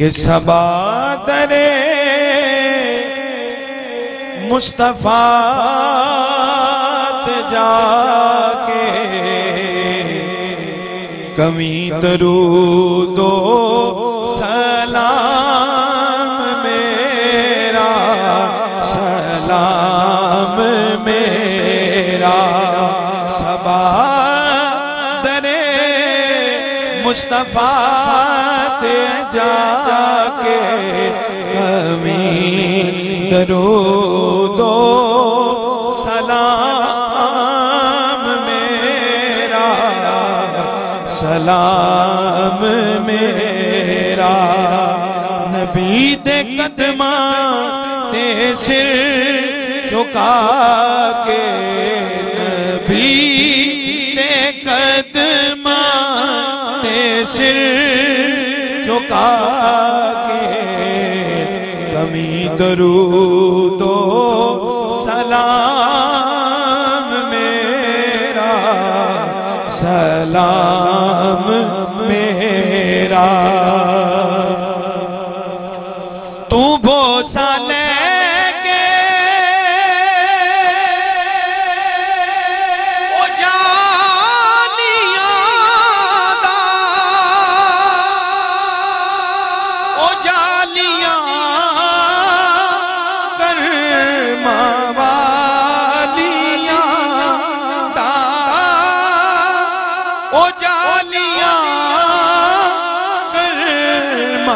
कि सबा दरे मुस्तफा ते जाके कमी दरूदो सलाम मेरा, सलाम मेरा। सबा दरे मुस्तफा ते जाके कमी दरूदो सलाम मेरा, सलाम मेरा। नबी दे कदमा ते सिर झुका के, नबी दे कदमा ते सिर झुका के कमी दरूदो सलाम मेरा, सलाम मेरा। तू बोसा लेके ओ जालियां दा, ओ जालियां करमा वालियां दा, ओ जालियां करमा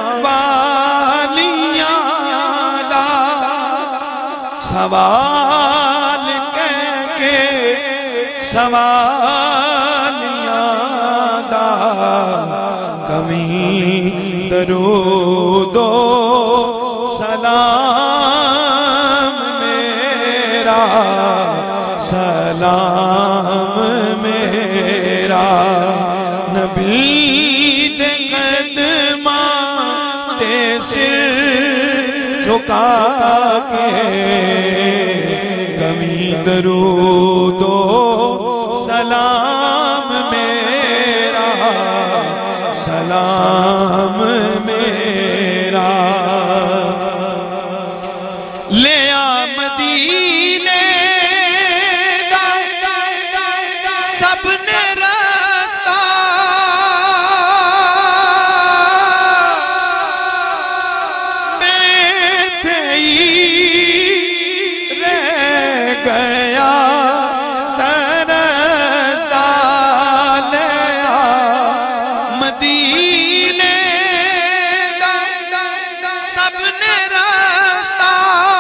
सवाल कह के सवालियां दा, कमी दरूदो सलाम मेरा, सलाम मेरा। नबी दे कदमा ते सिर झुका के कमी दरूदो सलाम मेरा, सलाम मेरा। ले आ मदीने दा सबने रास्ता, गया तरसदा। ले आ मदीने दा सबने रास्ता,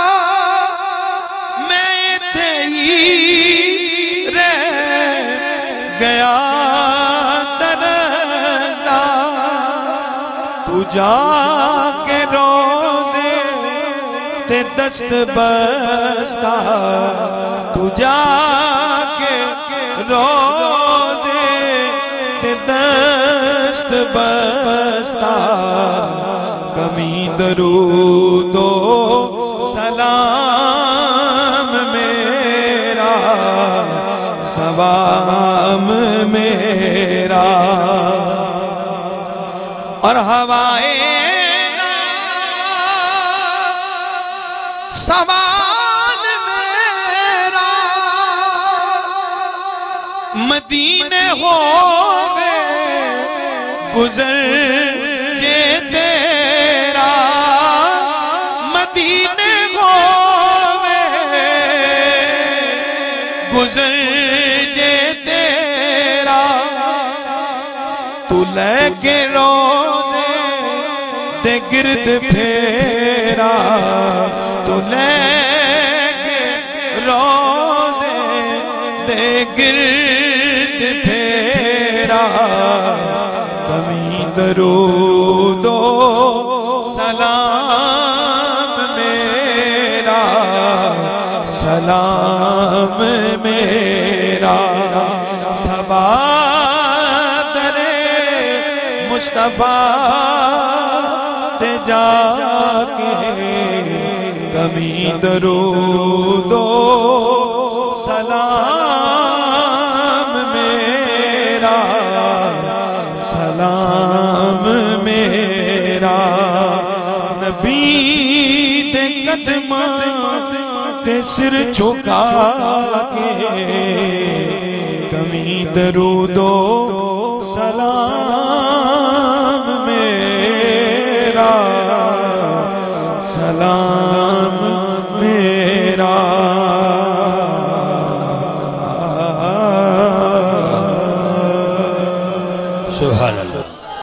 मैं इत्थे ही रह गया तरसदा। तू जाके रोज़े ते दस्त बस्ता, तू जाके रोज़े ते दस्त बस्ता, कमी दरूदो सलाम मेरा, सलाम मेरा। और हवाए सवाल मेरा मदीने होवे गुजर जे तेरा, मदीने होवे गुजर जे तेरा। तू लेके रोज़े ते गिरद फेरा, तू लेके रोज़े ते गिरद फेरा, कमी दरूदो सलाम मेरा, सलाम मेरा। सबा दरे मुस्तफा ते जाके कमी दरूदो सलाम मेरा, सलाम मेरा। मेरा नबी दे कदमां ते सिर झुका के कमी दरूदो सलाम